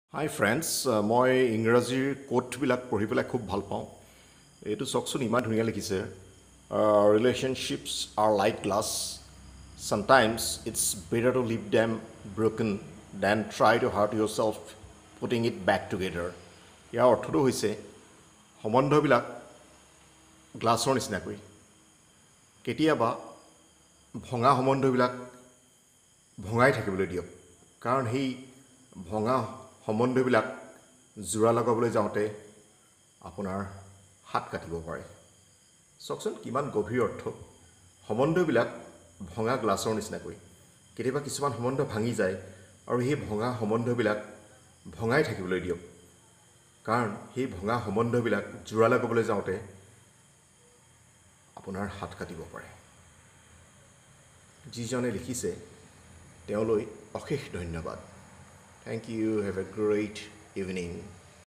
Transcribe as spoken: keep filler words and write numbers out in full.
হাই friends মই ইংৰাজীৰ কোটবিলাক পঢ়ি পেলাই খুব ভাল পাওঁ এইটো চাওকচোন ইমান ধুনীয়া লিখিছে relationships are like glass sometimes it's better to leave them broken than try to hurt yourself putting it back together ইয়াৰ অৰ্থটো হৈছে সম্বন্ধবিলাক গ্লাছৰ নিচিনাকৈ কেতিয়াবা ভঙা সম্বন্ধবিলাক ভঙাই থাকিবলৈ দিয়ক কাৰণ সেই ভঙা সম্বন্ধবিলাক জোৰা লগাবলৈ যাওঁতে আপোনাৰ হাত কাটিব পাৰে চাওকচোন কিমান গভীৰ অৰ্থ সম্বন্ধবিলাক ভঙা গ্লাছৰ নিচিনাকৈ কেতিয়াবা কিছুমান সম্বন্ধ ভাঙি যায় আৰু সেই ভঙা সম্বন্ধবিলাক ভঙাই থাকিবলৈ দিয়ক কাৰণ সেই ভঙা সম্বন্ধবিলাক জোৰা লগাবলৈ যাওঁতে আপোনাৰ হাত কাটিব পাৰে যিজনে লিখিছে তেওঁলৈ অশেষ ধন্যবাদ Thank you. Have a great evening.